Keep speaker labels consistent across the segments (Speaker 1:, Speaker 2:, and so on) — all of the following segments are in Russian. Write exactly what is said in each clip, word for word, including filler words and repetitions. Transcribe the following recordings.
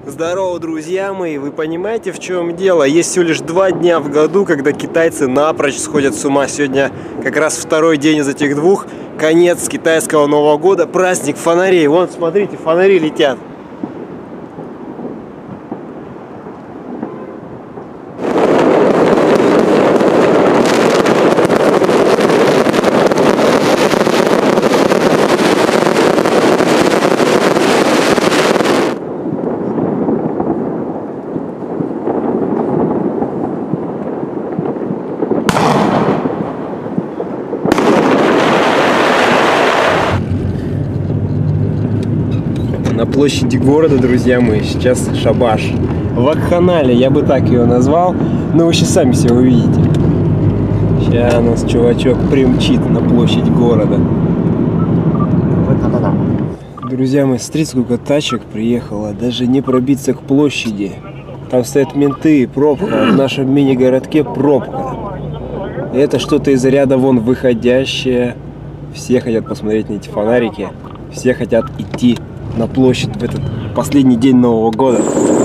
Speaker 1: Здорово, друзья мои! Вы понимаете, в чем дело? Есть всего лишь два дня в году, когда китайцы напрочь сходят с ума. Сегодня как раз второй день из этих двух. Конец китайского Нового года, праздник фонарей. Вон, смотрите, фонари летят. На площади города, друзья мои, сейчас шабаш. Вакханалия, я бы так ее назвал, но вы сейчас сами все увидите. Сейчас у нас чувачок примчит на площадь города. Друзья мои, смотрите, сколько тачек приехало, даже не пробиться к площади. Там стоят менты, пробка, в нашем мини-городке пробка. Это что-то из ряда вон выходящее. Все хотят посмотреть на эти фонарики, все хотят идти на площадь в этот последний день Нового года.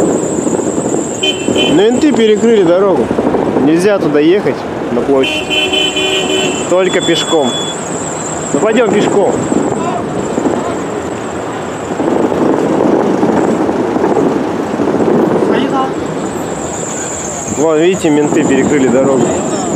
Speaker 1: Менты перекрыли дорогу. Нельзя туда ехать, на площадь. Только пешком. Ну пойдем пешком. Вон, видите, менты перекрыли дорогу.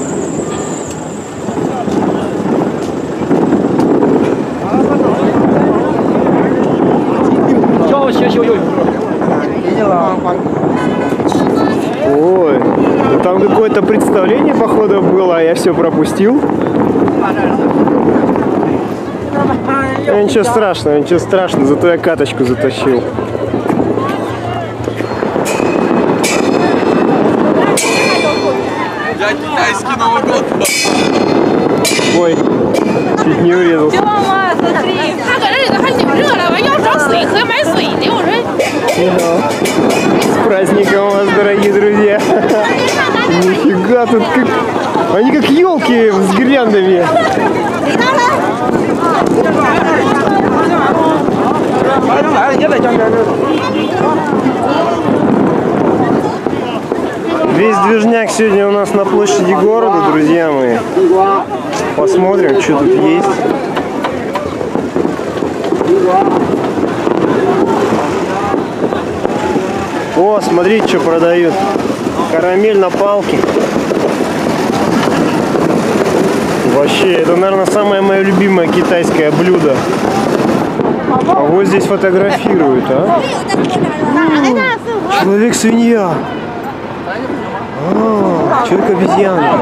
Speaker 1: Ой, ну там какое-то представление, походу, было, а я все пропустил. А ничего страшного, ничего страшного, зато я каточку затащил.
Speaker 2: Я китайский Новый год.
Speaker 1: Ой, чуть не урезался. С праздником вас, дорогие друзья! Нифига тут как... Они как елки с гирляндами. Весь движняк сегодня у нас на площади города, друзья мои. Посмотрим, что тут есть. О, смотрите, что продают. Карамель на палке. Вообще, это, наверное, самое мое любимое китайское блюдо. А вот здесь фотографируют, а? Человек-свинья. А, человек-обезьяна.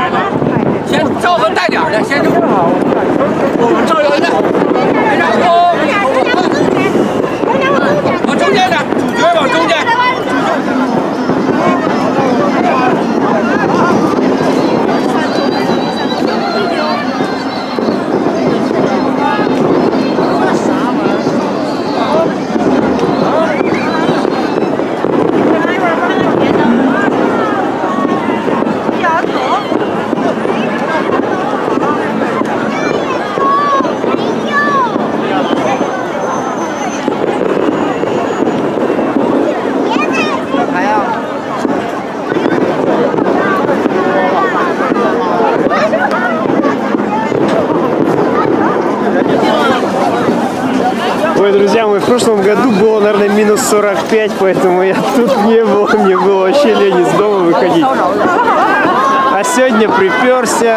Speaker 1: Ой, друзья мои, в прошлом году было, наверное, минус сорок пять, поэтому я тут не был, мне было вообще лень из дома выходить. А сегодня приперся.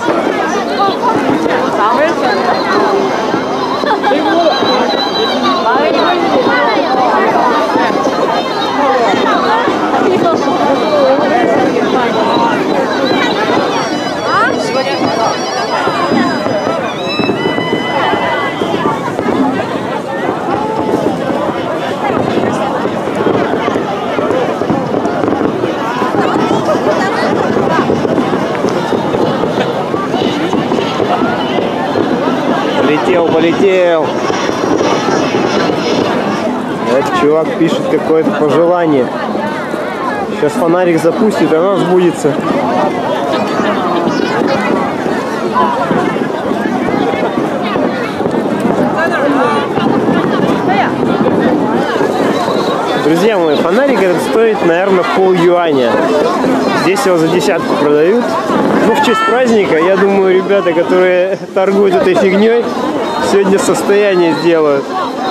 Speaker 1: Полетел, полетел. Этот чувак пишет какое-то пожелание. Сейчас фонарик запустит, и оно сбудется. Друзья мои, фонарик этот стоит, наверное, пол юаня. Здесь его за десятку продают. Ну, в честь праздника, я думаю, ребята, которые торгуют этой фигней, сегодня состояние сделают.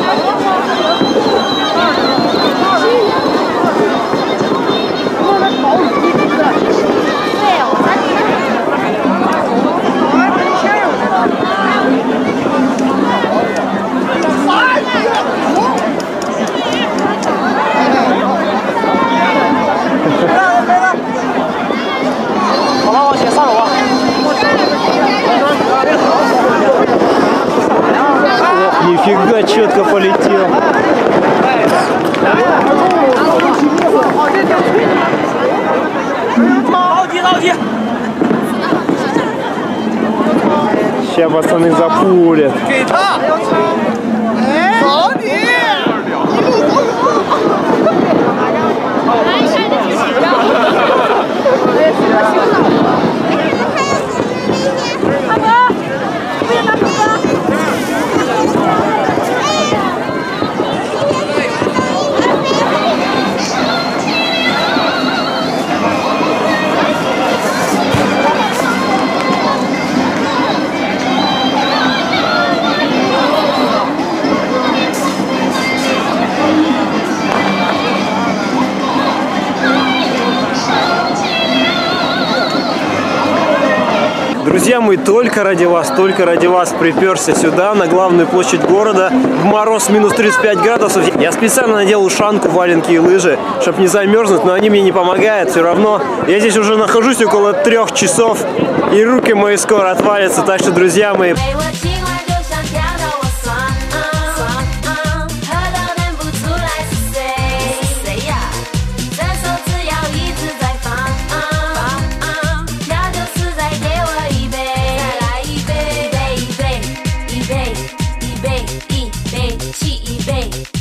Speaker 1: Нифига, четко полетел. Сейчас пацаны запулят. Друзья мои, только ради вас, только ради вас приперся сюда, на главную площадь города, в мороз минус тридцать пять градусов. Я специально надел ушанку, валенки и лыжи, чтобы не замерзнуть, но они мне не помогают все равно. Я здесь уже нахожусь около трех часов, и руки мои скоро отвалятся, так что, друзья мои...
Speaker 2: 一杯，一杯，一杯，一杯，一杯，